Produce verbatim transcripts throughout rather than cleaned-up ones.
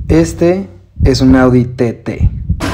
Este es un Audi T T.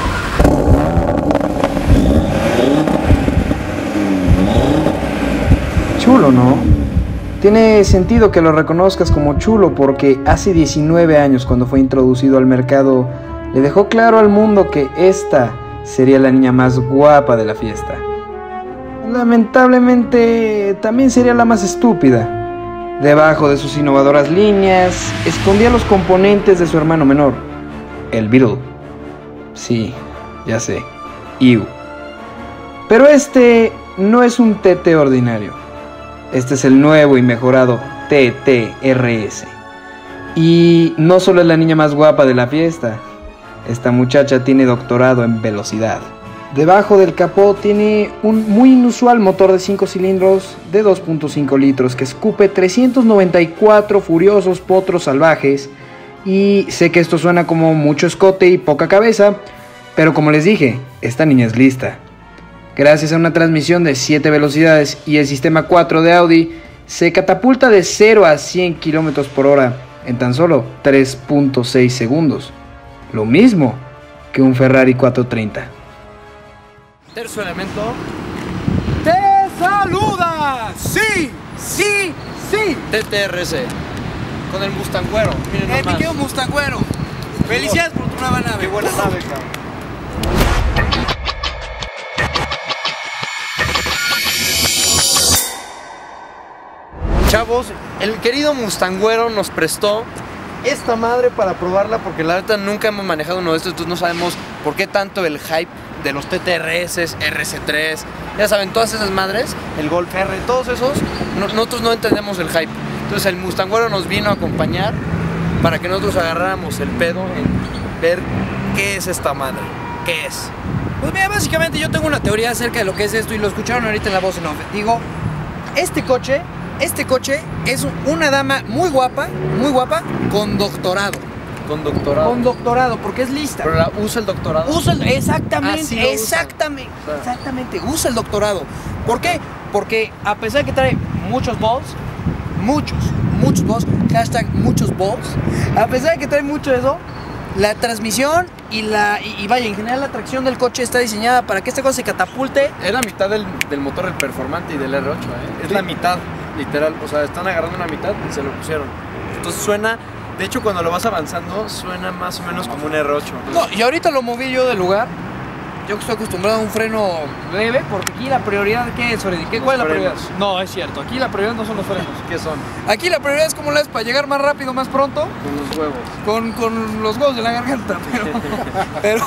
Chulo, ¿no? Tiene sentido que lo reconozcas como chulo porque hace diecinueve años, cuando fue introducido al mercado, le dejó claro al mundo que esta sería la niña más guapa de la fiesta. Lamentablemente, también sería la más estúpida. Debajo de sus innovadoras líneas, escondía los componentes de su hermano menor, el Beetle. Sí, ya sé, Ew. Pero este no es un T T ordinario. Este es el nuevo y mejorado T T R S. Y no solo es la niña más guapa de la fiesta, esta muchacha tiene doctorado en velocidad. Debajo del capó tiene un muy inusual motor de cinco cilindros de dos punto cinco litros que escupe trescientos noventa y cuatro furiosos potros salvajes. Y sé que esto suena como mucho escote y poca cabeza, pero como les dije, esta niña es lista. Gracias a una transmisión de siete velocidades y el sistema cuatro de Audi, se catapulta de cero a cien kilómetros por hora en tan solo tres punto seis segundos. Lo mismo que un Ferrari cuatrocientos treinta. Tercer elemento. ¡Te saluda! ¡Sí! ¡Sí! ¡Sí! T T R S. Con el Mustangüero. Miren Eh, nomás. me quedo Mustangüero. Felicidades por tu nueva nave. Qué buena nave, cabrón. Chavos, el querido Mustangüero nos prestó esta madre para probarla porque la neta nunca hemos manejado uno de estos, entonces no sabemos por qué tanto el hype de los T T R S, R S tres, ya saben, todas esas madres, el Golf R, todos esos, no, nosotros no entendemos el hype. Entonces el Mustangüero nos vino a acompañar para que nosotros agarráramos el pedo en ver qué es esta madre, qué es. Pues mira, básicamente yo tengo una teoría acerca de lo que es esto y lo escucharon ahorita en la voz en off. Digo, este coche, este coche es una dama muy guapa, muy guapa, con doctorado. Con doctorado. Con doctorado, porque es lista. Pero la, usa el doctorado. Usa el, exactamente, Ah, sí lo usa. exactamente, O sea. exactamente, usa el doctorado. ¿Por qué? Porque a pesar de que trae muchos balls, muchos, muchos balls, hashtag muchos balls, a pesar de que trae mucho de eso, la transmisión y la, y, y vaya, en general la tracción del coche está diseñada para que esta cosa se catapulte. Es la mitad del, del motor del Performante y del R ocho, ¿eh? Es la mitad, literal. O sea, están agarrando una mitad y se lo pusieron. Entonces suena, de hecho cuando lo vas avanzando, suena más o menos como un R ocho. No, y ahorita lo moví yo del lugar. Yo que estoy acostumbrado a un freno leve, porque aquí la prioridad, ¿qué es, Freddy? ¿Qué, ¿Cuál es la prioridad? frenos. No, es cierto, aquí la prioridad no son los frenos. ¿Qué son? Aquí la prioridad es como la es para llegar más rápido, más pronto, Con los huevos. con, con los huevos de la garganta, pero, pero,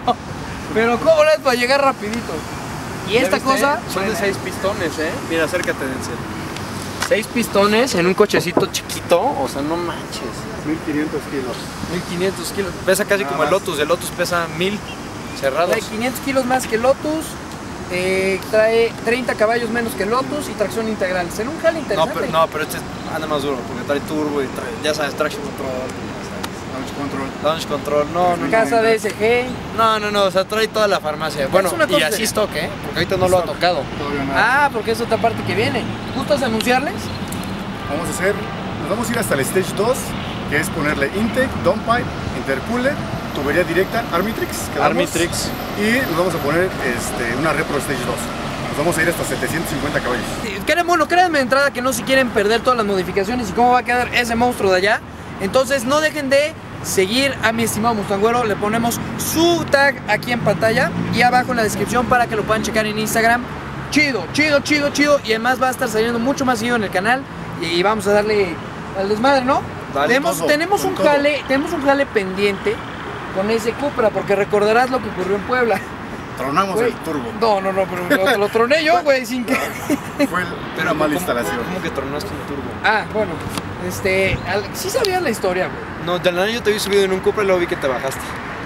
pero ¿cómo la es para llegar rapidito? Y esta ¿Ya viste? cosa... Son de seis pistones, ¿eh? Mira, acércate, Denzel. Seis pistones en un cochecito chiquito, o sea, no manches. mil quinientos kilos. mil quinientos kilos. Pesa casi como el Lotus. El Lotus pesa mil cerrados. Trae quinientos kilos más que el Lotus, eh, trae treinta caballos menos que el Lotus y tracción integral. Será un jale No, interesante. pero, no, pero este anda más duro porque trae turbo y trae, ya sabes, traction control. Launch control. Launch control, no, no, no. Casa D S G. No, no, no, o sea, trae toda la farmacia. Bueno, una y cosa así seria. stock, ¿eh? Porque ahorita no lo ha tocado. Todavía nada. Ah, porque es otra parte que viene. ¿Gustas anunciarles? Vamos a hacer, nos vamos a ir hasta el Stage dos, que es ponerle intake, downpipe, intercooler, tubería directa, Armitrix. quedamos, Armitrix. Y nos vamos a poner este, una Repro Stage dos. Nos vamos a ir hasta setecientos cincuenta caballos. Queremos, bueno, créanme de entrada que no se quieren perder todas las modificaciones y cómo va a quedar ese monstruo de allá. Entonces no dejen de seguir a mi estimado Mustangüero. Le ponemos su tag aquí en pantalla y abajo en la descripción para que lo puedan checar en Instagram. Chido, chido, chido, chido. Y además va a estar saliendo mucho más seguido en el canal. Y vamos a darle al desmadre, ¿no? Dale, tenemos todo, tenemos con un todo. jale, tenemos un jale pendiente con ese Cupra, porque recordarás lo que ocurrió en Puebla. Tronamos Güey, el turbo. No, no, no, pero lo, lo troné yo, güey, sin que... Fue el- una mala ¿cómo- instalación. ¿Cómo que tronaste un turbo? Ah, bueno, este, al- sí sabías la historia, güey. No, de la nada yo te vi subido en un Cupra y luego vi que te bajaste.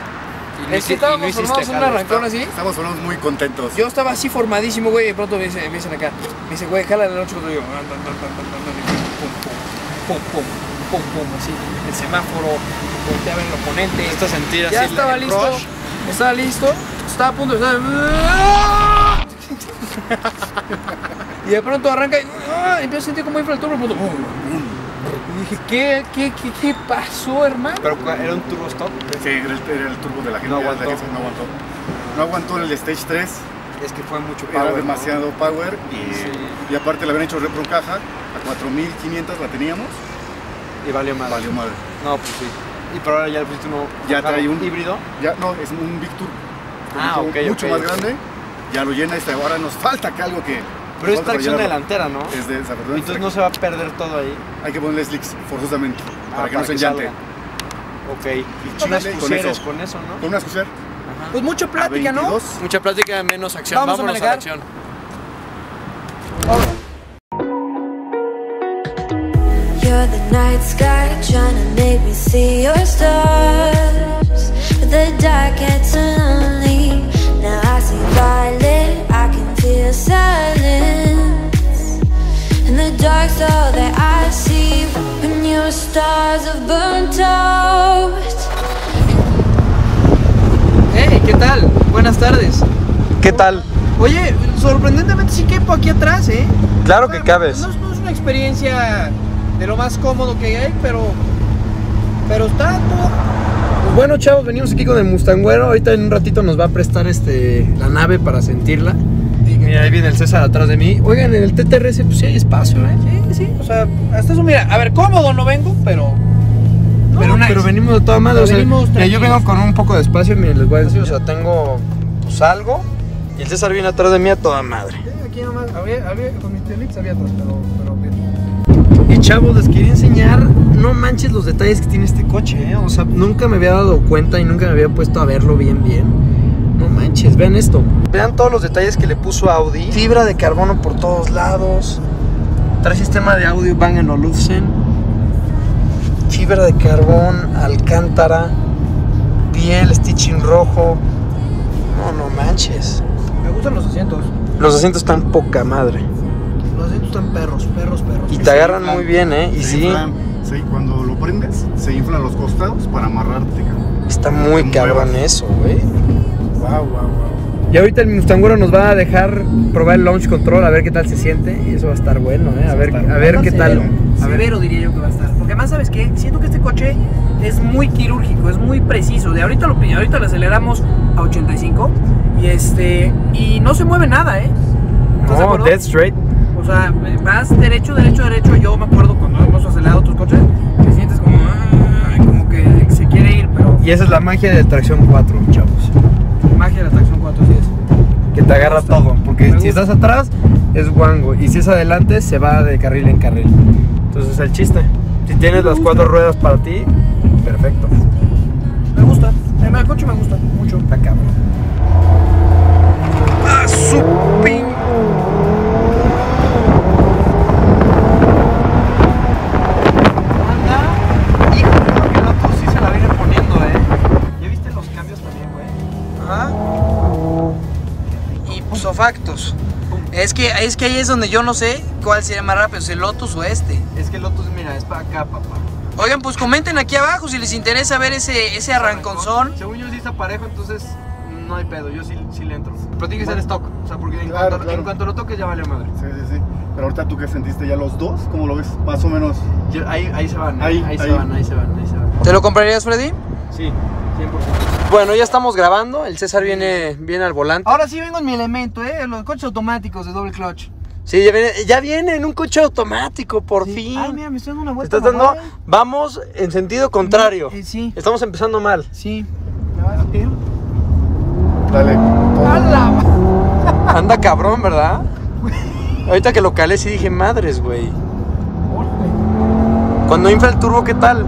Y no Es que hici- y estábamos no hiciste formados en un jale. arrancón así. Estamos todos muy contentos. Yo estaba así formadísimo, güey, y de pronto me dicen, me dicen acá, me dice, güey, jala la noche, yo, pum, pum, pum, pum, pum, pum, así, el semáforo, volteé a ver el oponente. Esto sentir Ya así estaba el listo, rush. estaba listo, estaba a punto de estar... Y de pronto arranca y ah, empiezo a sentir como infla el turbo, pum, pum, Y dije, ¿qué, qué, qué, qué pasó, hermano? ¿Pero era un turbo stock? Sí, era el, era el turbo de la gente. No la aguantó. gente no aguantó. No aguantó el Stage tres. Es que fue mucho power, Era ¿no? demasiado power y, Sí. y aparte le habían hecho repro caja. A cuatro mil quinientos la teníamos. Y valió mal. Valió madre. No, pues sí. Y pero ahora ya le pusiste uno. Ya trae un híbrido. Ya, no, es un Big Turbo. Ah, Un ok, turbo mucho ok, más ok. grande. Ya lo llena este. Ahora nos falta que algo que. Pero es falta para tracción llenarlo. delantera, ¿no? Es de desafortunadamente. Entonces no se va a perder todo ahí. Hay que ponerle slicks forzosamente. Ah, para que no se enllante. salga. Ok. Y Unas chíngale con fuseres eso. con eso, ¿no? Con una Scuser. Pues mucha plática, ¿no? veintidós. Mucha plática, menos acción. Vamos a Vámonos a, manejar. la acción. You're the night sky trying to make me see your stars, but the dark gets lonely. Now I see violet, I can feel silence. In the dark's all that I see when your stars have burnt out. Hey, ¿qué tal? Buenas tardes. ¿Qué tal? Oye, sorprendentemente sí quepo aquí atrás, ¿eh? Claro que Bueno, cabes. No, no es una experiencia de lo más cómodo que hay, pero pero está todo. Pues bueno, chavos, venimos aquí con el Mustangüero. Ahorita en un ratito nos va a prestar este la nave para sentirla. Y mira, ahí viene el César atrás de mí. Oigan, en el T T R S pues sí hay espacio, ¿eh? Sí, sí. O sea, hasta eso, mira, a ver, cómodo no vengo, pero No, pero, pero, nice. venimos de toda madre. O sea, Venimos mira, yo vengo tranquilos. con un poco de espacio. Miren, les voy a decir. O sea, tengo pues algo. Y el César viene atrás de mí a toda madre. Sí, aquí nomás, había, había, con mis teolix había atrás, pero, pero bien. Y chavos, les quería enseñar, no manches los detalles que tiene este coche, ¿eh? O sea, nunca me había dado cuenta y nunca me había puesto a verlo bien, bien. No manches, vean esto. Vean todos los detalles que le puso Audi. Fibra de carbono por todos lados. Trae sistema de audio Bang and Olufsen. Fibra de carbón, alcántara. Piel, stitching rojo. No, no manches. Me gustan los asientos. Los asientos están poca madre. Los asientos están perros, perros, perros. Y te agarran muy bien, ¿eh? Y Se sí, inflan, sí, cuando lo prendes, se inflan los costados para amarrarte, cabrón. está muy Te cabrón muevas. eso, güey. Wow, wow, wow. Y ahorita el Mustangüero nos va a dejar probar el launch control, a ver qué tal se siente. Y eso va a estar bueno, ¿eh? A ver, a ver qué tal. A severo diría yo que va a estar. Porque además, ¿sabes qué? Siento que este coche es muy quirúrgico, es muy preciso. De ahorita lo ahorita le aceleramos a ochenta y cinco y este y no se mueve nada, ¿eh? ¿Estás de No, acuerdo? dead straight. O sea, vas derecho, derecho, derecho. Yo me acuerdo cuando hemos acelerado otros coches, que sientes como, ah, como que se quiere ir, pero Y esa es la magia de tracción cuatro, chavos. magia de la tracción cuatro, así es. Que te agarra gusta. todo. Porque Me si gusta. estás atrás, es guango. Y si es adelante, se va de carril en carril. Entonces es el chiste. Si tienes las cuatro ruedas para ti, perfecto. Me gusta, el coche me gusta mucho. Está cabrón. ¡Ah, su pin! Anda. Hijo, creo que el otro sí se la viene poniendo, ¿eh? ¿Ya viste los cambios también, güey? Ajá. Y posofactos. Es que, es que ahí es donde yo no sé cuál sería más rápido, si el Lotus o este. Es que el Lotus, mira, es para acá, papá. Oigan, pues comenten aquí abajo si les interesa ver ese, ese arranconzón. Según yo sí está parejo, entonces no hay pedo, yo sí, sí le entro. Pero tiene que ser stock, o sea, porque en, Claro, cuanto, claro. en cuanto lo toques ya vale madre. Sí, sí, sí. Pero ahorita tú que sentiste ya los dos, ¿cómo lo ves? Más o menos. Ya- ahí, ahí se van, ¿eh? Ahí, ahí, se ahí. van, ahí se van, ahí se van. ¿Te lo comprarías, Freddy? Sí, cien por ciento. Bueno, ya estamos grabando, el César viene, viene al volante. Ahora sí vengo en mi elemento, ¿eh? Los coches automáticos de doble clutch. Sí, ya viene, ya viene en un coche automático, por fin. Ay, mira, me estoy dando una Te vuelta. estás dando, mamá, ¿eh? vamos en sentido contrario. Eh, sí, Estamos empezando mal. sí. ¿Me vas a ir? Dale. ¡Hala! ma- Anda cabrón, ¿verdad? Ahorita que lo calé sí dije, madres, güey. Cuando infla el turbo, ¿qué tal?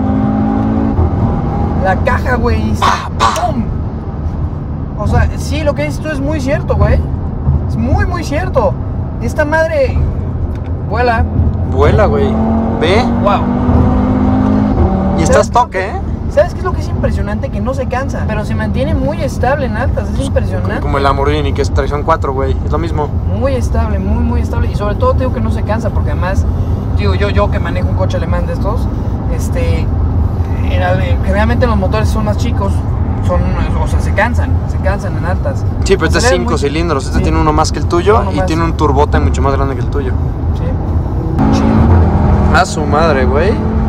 La caja, güey. ¡Pum! O sea, sí, lo que dices tú es muy cierto, güey. Es muy, muy cierto. Esta madre vuela. Vuela, güey. Ve. Wow. Y estás toque, ¿eh? ¿Sabes qué es lo que es impresionante? Que no se cansa, pero se mantiene muy estable en altas. Es impresionante. Como el Lamborghini, que es tracción cuatro, güey. Es lo mismo. Muy estable, muy, muy estable. Y sobre todo te digo que no se cansa, porque además, digo, yo, yo que manejo un coche alemán de estos, este, era- generalmente los motores son más chicos, son, o sea, se cansan, se cansan en altas. Sí, pero este es Aceleran cinco muy- cilindros. Este sí. tiene uno más que el tuyo Uno y más. tiene un turbote mucho más grande que el tuyo. Sí. Chido. A su madre, güey.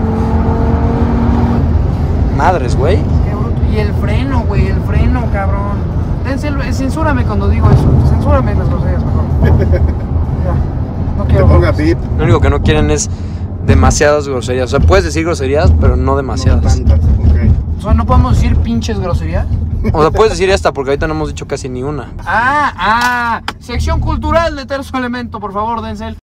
Madres, güey. Qué bruto. Y el freno, güey, el freno, cabrón. Denzel, censúrame cuando digo eso. Censúrame las groserías, mejor. Ya, no Te quiero. ponga pip. Lo único que no quieren es demasiadas groserías. O sea, puedes decir groserías, pero no demasiadas. No tantas, ok. O sea, ¿no podemos decir pinches groserías? O sea, puedes decir esta, porque ahorita no hemos dicho casi ni una. Ah, ah. Sección cultural de Terzo Elemento, por favor, Denzel.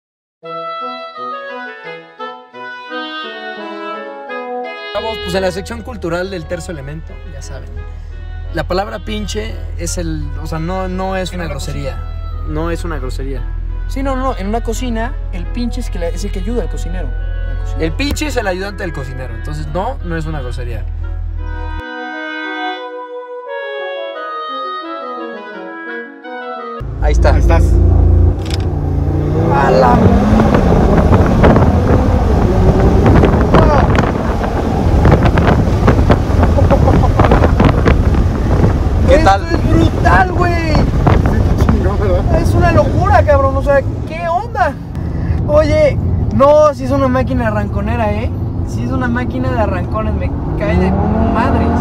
Vamos, pues en la sección cultural del Terzo Elemento, ya saben. La palabra pinche es el... O sea, no, no es una grosería. No es una grosería. Sí, no, no, en una cocina, el pinche es, que le- es el que ayuda al cocinero. Al cocinero. El pinche es el ayudante del cocinero. Entonces, no, no es una grosería. Ahí está. Ahí estás. A la... ¿Qué Esto tal? es brutal, güey. Chingón, ¿verdad? Es una locura, cabrón. O sea, ¿qué onda? Oye, no, si es una máquina arranconera, ¿eh? Si es una máquina de arrancones, me cae de madres.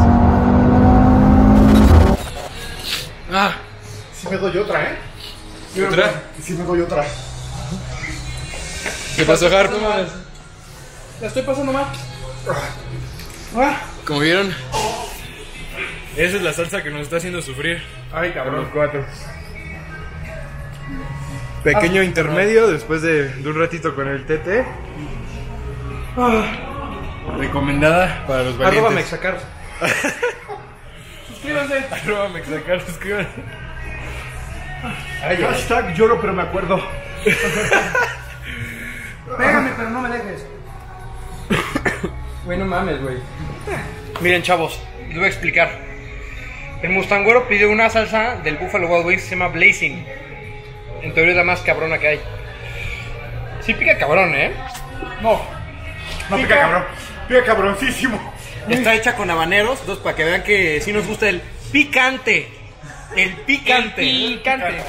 Ah, Sí me doy otra, ¿eh? ¿Otra? Sí me doy otra. ¿Qué pasó, Harp? La estoy pasando mal. Como vieron, esa es la salsa que nos está haciendo sufrir. Ay, A los cabrón. cuatro. Pequeño intermedio después de, de un ratito con el T T. Recomendada para los valientes. arroba Mexacar. Suscríbanse. Arroba Mexacar, suscríbanse. Hashtag lloro, pero me acuerdo. Pégame, pero no me dejes. Güey, no mames, güey. Miren, chavos, les voy a explicar. El Mustangüero pidió una salsa del Buffalo Wild Wings que se llama Blazing. En teoría es la más cabrona que hay. Sí pica cabrón, ¿eh? No. No pica, cabrón. Pica cabroncísimo. Está hecha con habaneros, entonces para que vean que sí nos gusta el picante. El picante. El picante.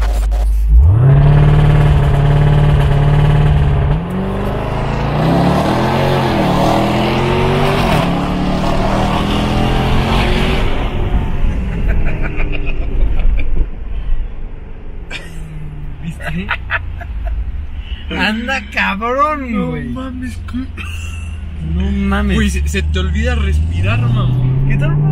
Anda cabrón, güey. No mames, No mames. Uy, se, se te olvida respirar, mamá. ¿Qué tal?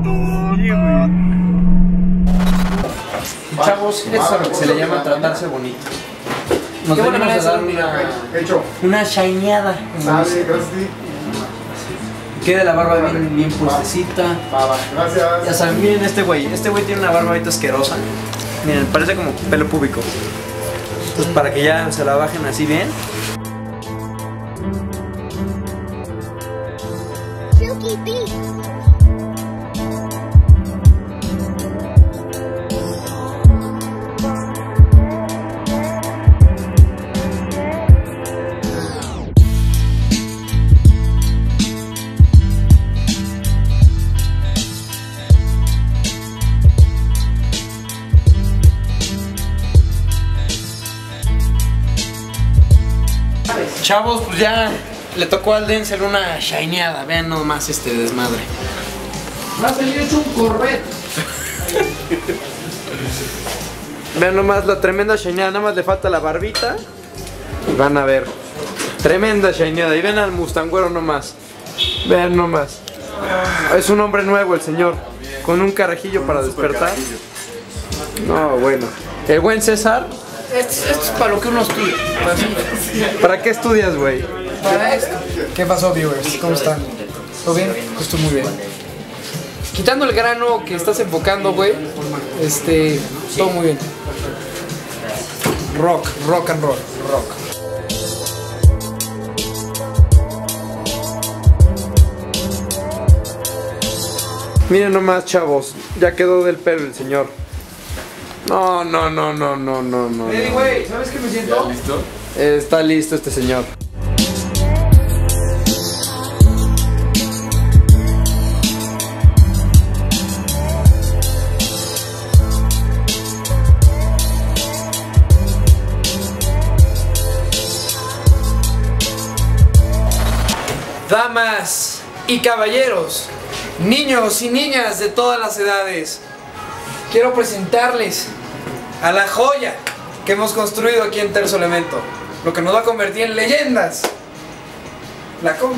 Chavos, eso es a lo que se le llama tratarse bonito. Nos Qué buena venimos a dar manera una, Hecho. una shineada. como Sale, dice. gracias. Quede la barba bien, bien puestecita. Gracias. Ya saben, miren este güey. Este güey tiene una barba ahorita asquerosa. Miren, parece como pelo púbico. Pues para que ya se la bajen así bien. Silky Beats. Chavos, pues ya le tocó al Denzel una shineada. Vean nomás este desmadre. Va a salir hecho un Corvette. Vean nomás la tremenda shineada. Nada más le falta la barbita. Y van a ver. Tremenda shineada. Y ven al Mustangüero nomás. Vean nomás. Es un hombre nuevo el señor. Con un carajillo para despertar. No, bueno. El buen César. Esto, esto es para lo que uno estudia. ¿Para qué estudias, güey? Para esto. ¿Qué pasó, viewers? ¿Cómo están? ¿Todo bien? Yo estoy muy bien. Quitando el grano que estás enfocando, güey. Este. Todo muy bien. Rock, rock and roll, rock. Miren nomás, chavos. Ya quedó del pelo el señor. No, no, no, no, no, no, no. Hey, güey, ¿sabes qué me siento? ¿Listo? Eh, Está listo este señor. damas y caballeros, niños y niñas de todas las edades, quiero presentarles a la joya que hemos construido aquí en Terzo Elemento, lo que nos va a convertir en leyendas. La com...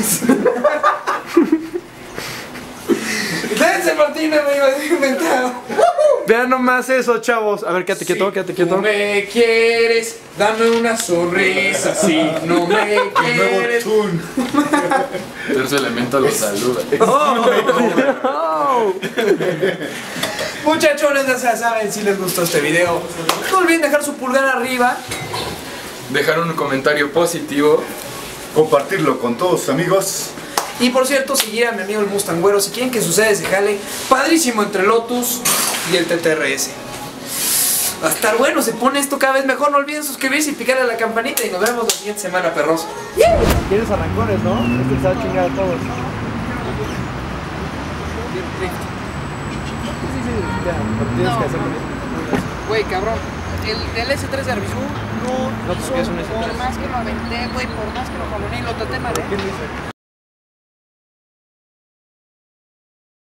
Dense Martínez, me iba a inventar. Vean nomás eso, chavos. A ver, quédate quieto, Si quédate tú quieto. me quieres, dame una sonrisa. Si no me quieres. Terzo Elemento los saluda. Muchachones, ya saben, si les gustó este video, no olviden dejar su pulgar arriba. Dejar un comentario positivo. Compartirlo con todos sus amigos. Y por cierto, seguir a mi amigo el Mustangüero si quieren que suceda ese jale padrísimo entre Lotus y el T T R S. Va a estar bueno, se pone esto cada vez mejor. No olviden suscribirse y picarle a la campanita. Y nos vemos la siguiente semana, perros. Tienes arrancones, ¿no? Este se va a chingar a todos. Sí, sí, ya, pero tienes que hacer Güey, cabrón, el, el S tres de Arbizu no, No, porque es un S tres. por más que lo aventé, güey, por más que lo jaloné y lo traté mal, ¿eh? ¿Quién lo hizo?